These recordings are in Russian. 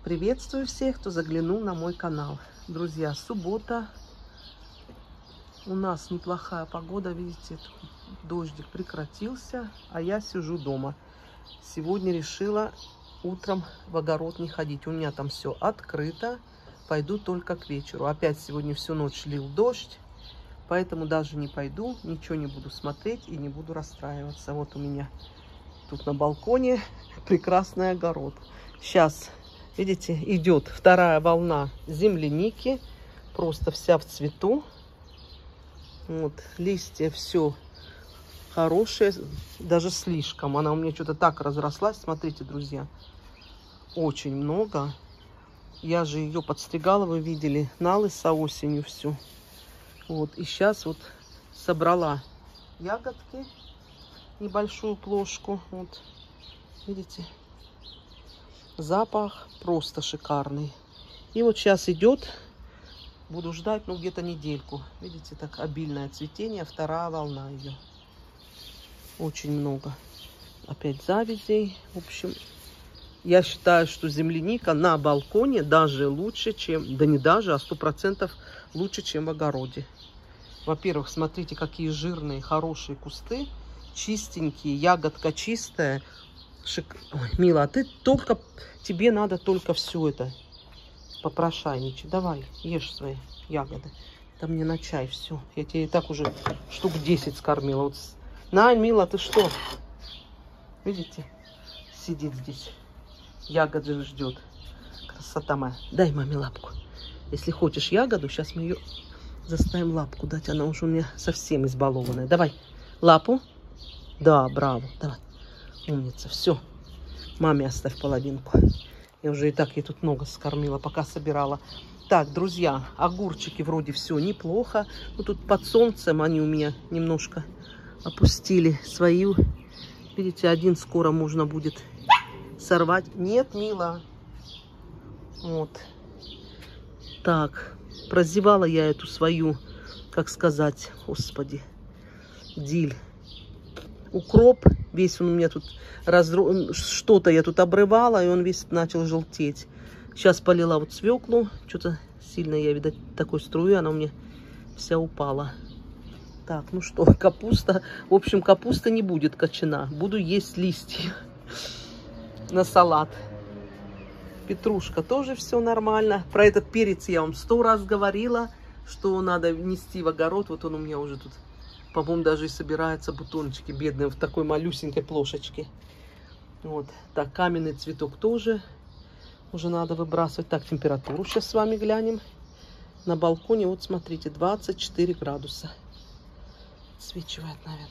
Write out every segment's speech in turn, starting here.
Приветствую всех, кто заглянул на мой канал. Друзья, суббота. У нас неплохая погода, видите, дождик прекратился, а я сижу дома. Сегодня решила утром в огород не ходить. У меня там все открыто. Пойду только к вечеру. Опять сегодня всю ночь лил дождь, поэтому даже не пойду, ничего не буду смотреть и не буду расстраиваться. Вот у меня тут на балконе прекрасный огород. Сейчас, видите, идет вторая волна земляники. Просто вся в цвету. Вот, листья все хорошие, даже слишком. Она у меня что-то так разрослась. Смотрите, друзья, очень много. Я же ее подстригала, вы видели, на лысо осенью всю. Вот, и сейчас вот собрала ягодки, небольшую плошку. Вот, видите, запах просто шикарный. И вот сейчас идет, буду ждать, ну, где-то недельку. Видите, так обильное цветение, вторая волна ее. Очень много. Опять завязей. В общем, я считаю, что земляника на балконе даже лучше, чем, да не даже, а 100% лучше, чем в огороде. Во-первых, смотрите, какие жирные, хорошие кусты, чистенькие, ягодка чистая. Ой, Мила, а ты только, тебе надо только все это попрошайничать. Давай, ешь свои ягоды. Это мне на чай все. Я тебе и так уже штук 10 скормила. Вот. На, Мила, ты что? Видите? Сидит здесь. Ягоды ждет. Красота моя. Дай маме лапку. Если хочешь ягоду, сейчас мы ее заставим лапку дать. Она уже у меня совсем избалованная. Давай лапу. Да, браво. Давай. Умница. Все. Маме оставь половинку. Я уже и так ей тут много скормила, пока собирала. Так, друзья, огурчики вроде все неплохо. Ну, тут под солнцем они у меня немножко опустили свою. Видите, один скоро можно будет сорвать. Нет, Мила. Вот. Так, прозевала я эту свою, как сказать, господи, диль. Укроп, весь он у меня тут, что-то я тут обрывала, и он весь начал желтеть. Сейчас полила вот свеклу, что-то сильно я, видать, такой струю, она у меня вся упала. Так, ну что, капуста, в общем, капуста не будет кочана, буду есть листья на салат. Петрушка тоже все нормально. Про этот перец я вам 100 раз говорила, что надо нести в огород. Вот он у меня уже тут, по-моему, даже и собираются бутончики бедные в такой малюсенькой плошечке. Вот. Так, каменный цветок тоже уже надо выбрасывать. Так, температуру сейчас с вами глянем. На балконе, вот смотрите, 24 градуса. Отсвечивает, наверное.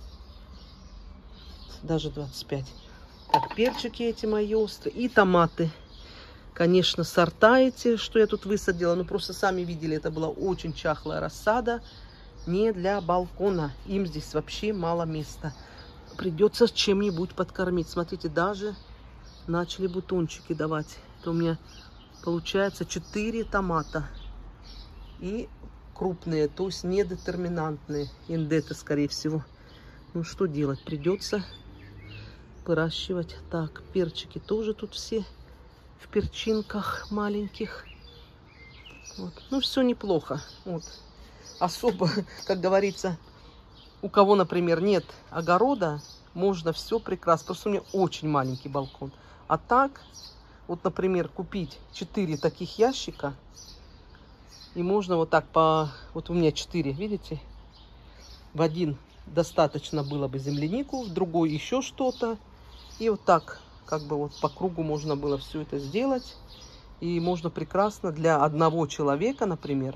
Даже 25. Так, перчики эти мои острые. И томаты. Конечно, сорта эти, что я тут высадила. Ну, просто сами видели, это была очень чахлая рассада. Не для балкона. Им здесь вообще мало места. Придется чем-нибудь подкормить. Смотрите, даже начали бутончики давать. Это у меня получается 4 томата. И крупные, то есть недетерминантные. Индеты, скорее всего. Ну, что делать? Придется выращивать. Так, перчики тоже тут все в перчинках маленьких. Вот. Ну, все неплохо. Вот. Особо, как говорится, у кого, например, нет огорода, можно все прекрасно. Просто у меня очень маленький балкон. А так, вот, например, купить 4 таких ящика, и можно вот так по... Вот у меня 4, видите? В один достаточно было бы землянику, в другой еще что-то. И вот так, как бы вот по кругу можно было все это сделать. И можно прекрасно для одного человека, например,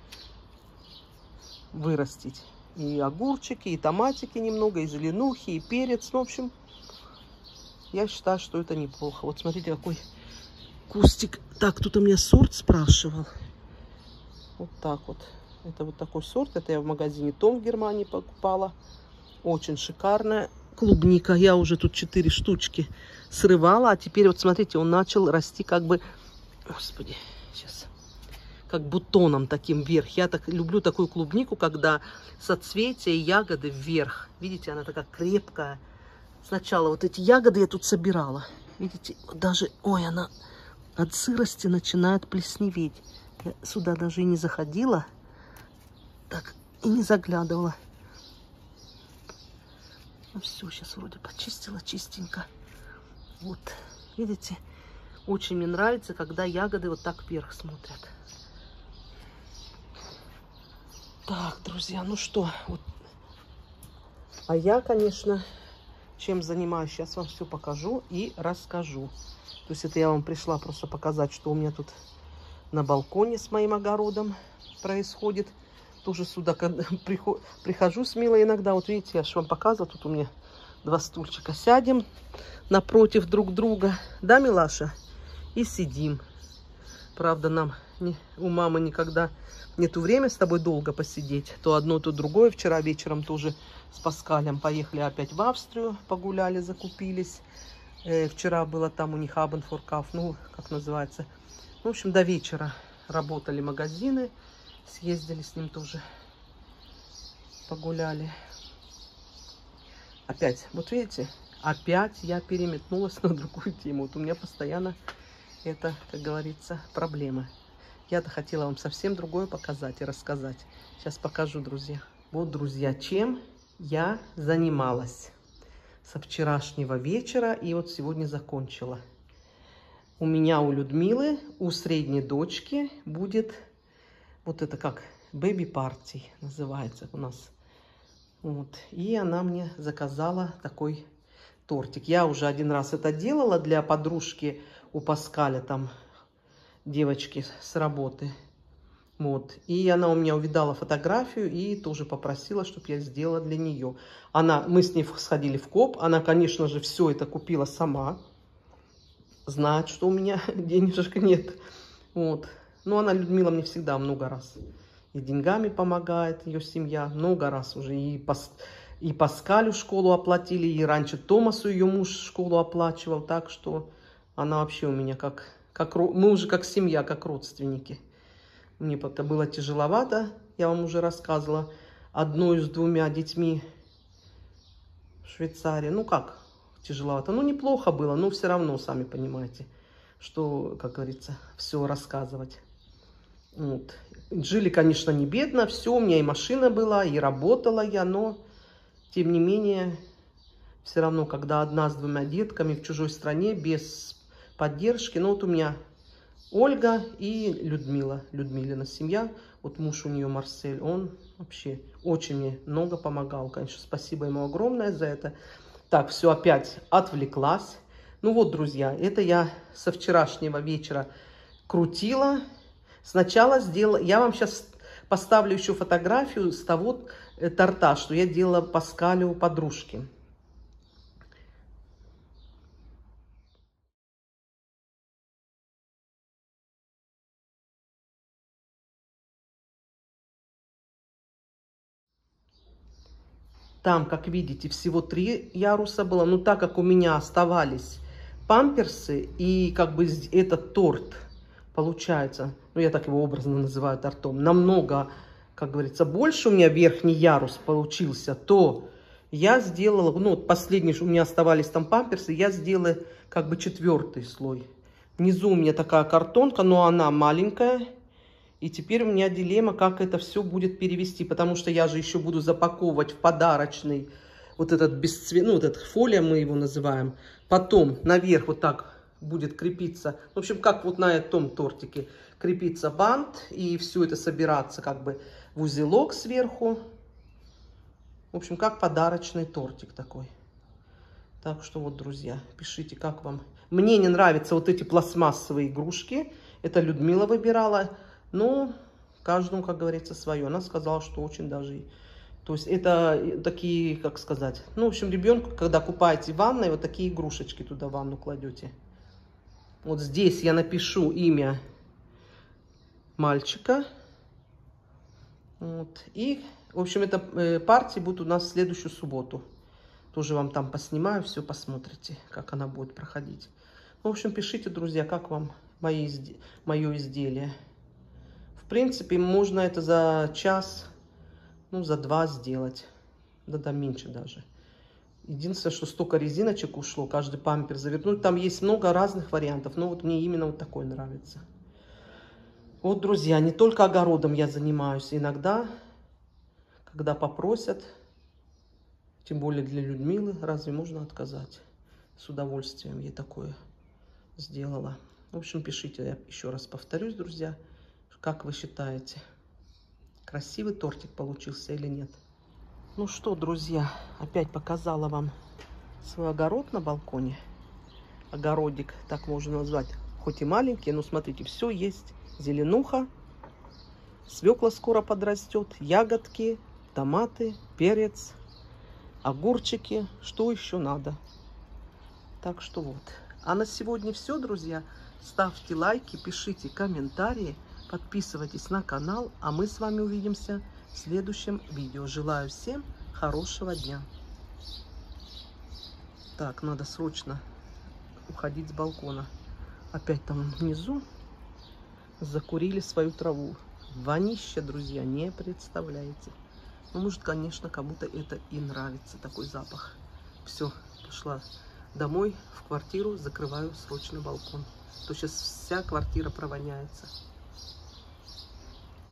вырастить и огурчики, и томатики немного, и зеленухи, и перец. Ну, в общем, я считаю, что это неплохо. Вот смотрите, какой кустик. Так, тут у меня сорт спрашивал. Вот так вот. Это вот такой сорт. Это я в магазине Том в Германии покупала. Очень шикарная клубника. Я уже тут 4 штучки срывала. А теперь вот смотрите, он начал расти как бы... Господи, сейчас... Как бутоном таким вверх. Я так люблю такую клубнику, когда соцветия и ягоды вверх. Видите, она такая крепкая. Сначала вот эти ягоды я тут собирала. Видите, даже... Ой, она от сырости начинает плесневеть. Я сюда даже и не заходила, так и не заглядывала. Ну все, сейчас вроде почистила чистенько. Вот, видите, очень мне нравится, когда ягоды вот так вверх смотрят. Так, друзья, ну что, вот. А я, конечно, чем занимаюсь, сейчас вам все покажу и расскажу. То есть это я вам пришла просто показать, что у меня тут на балконе с моим огородом происходит. Тоже сюда прихожу смело иногда. Вот видите, я же вам показывала, тут у меня 2 стульчика. Сядем напротив друг друга, да, милаша? И сидим. Правда, нам у мамы никогда нету времени с тобой долго посидеть. То одно, то другое. Вчера вечером тоже с Паскалем поехали опять в Австрию, погуляли, закупились. Вчера было там у них Абенфоркаф, ну, как называется. В общем, до вечера работали магазины. Съездили с ним тоже, погуляли. Опять, вот видите, опять я переметнулась на другую тему. Вот у меня постоянно это, как говорится, проблема. Я-то хотела вам совсем другое показать и рассказать. Сейчас покажу, друзья. Вот, друзья, чем я занималась со вчерашнего вечера и вот сегодня закончила. У меня, у Людмилы, у средней дочки будет вот это как бэби-парти называется у нас. Вот. И она мне заказала такой тортик. Я уже один раз это делала для подружки у Паскаля, там девочки с работы. Вот. И она у меня увидала фотографию и тоже попросила, чтобы я сделала для нее. Мы с ней сходили в КОП. Она, конечно же, все это купила сама. Знает, что у меня денежек нет. Вот. Но она, Людмила, мне всегда много раз и деньгами помогает, ее семья. Много раз уже. И Паскалю школу оплатили, и раньше Томасу ее муж школу оплачивал. Так что она вообще у меня мы уже как семья, как родственники. Мне это было тяжеловато, я вам уже рассказывала. Одной с 2 детьми в Швейцарии. Ну как тяжеловато? Ну неплохо было, но все равно, сами понимаете, что, как говорится, все рассказывать. Вот. Жили, конечно, не бедно, все, у меня и машина была, и работала я, но, тем не менее, все равно, когда одна с 2 детками в чужой стране, без поддержки, ну вот у меня Ольга и Людмила, Людмилина семья, вот муж у нее Марсель, он вообще очень мне много помогал, конечно, спасибо ему огромное за это. Так, все, опять отвлеклась. Ну вот, друзья, это я со вчерашнего вечера крутила. Сначала сделала, я вам сейчас поставлю еще фотографию с того торта, что я делала Паскалю подружки. Там, как видите, всего 3 яруса было. Но так как у меня оставались памперсы и как бы этот торт получается, ну я так его образно называю тортом, намного, как говорится, больше у меня верхний ярус получился, то я сделала, ну вот последний, у меня оставались там памперсы, я сделала как бы 4-й слой. Внизу у меня такая картонка, но она маленькая. И теперь у меня дилемма, как это все будет перевести, потому что я же еще буду запаковывать в подарочный вот этот бесцветный, ну вот этот фолия мы его называем. Потом наверх вот так будет крепиться, в общем, как вот на этом тортике, крепится бант и все это собираться как бы в узелок сверху. В общем, как подарочный тортик такой. Так что вот, друзья, пишите, как вам. Мне не нравятся вот эти пластмассовые игрушки. Это Людмила выбирала. Ну, каждому, как говорится, свое. Она сказала, что очень даже... То есть это такие, как сказать... Ну, в общем, ребенку, когда купаете в ванной, вот такие игрушечки туда в ванну кладете. Вот здесь я напишу имя мальчика. Вот. И, в общем, эта партия будет у нас в следующую субботу. Тоже вам там поснимаю, все посмотрите, как она будет проходить. В общем, пишите, друзья, как вам мое изделие. В принципе, можно это за час, ну, за 2 сделать. Да меньше даже. Единственное, что столько резиночек ушло, каждый пампер завернуть. Там есть много разных вариантов, но вот мне именно вот такой нравится. Вот, друзья, не только огородом я занимаюсь. Иногда, когда попросят, тем более для Людмилы, разве можно отказать? С удовольствием ей такое сделала. В общем, пишите, я еще раз повторюсь, друзья, как вы считаете, красивый тортик получился или нет? Ну что, друзья, опять показала вам свой огород на балконе. Огородик, так можно назвать, хоть и маленький, но смотрите, все есть. Зеленуха, свекла скоро подрастет, ягодки, томаты, перец, огурчики, что еще надо. Так что вот. А на сегодня все, друзья. Ставьте лайки, пишите комментарии, подписывайтесь на канал, а мы с вами увидимся в следующем видео. Желаю всем хорошего дня. Так, надо срочно уходить с балкона. Опять там внизу закурили свою траву. Вонище, друзья, не представляете. Ну, может, конечно, кому-то это и нравится, такой запах. Все, пошла домой, в квартиру, закрываю срочно балкон. То сейчас вся квартира провоняется.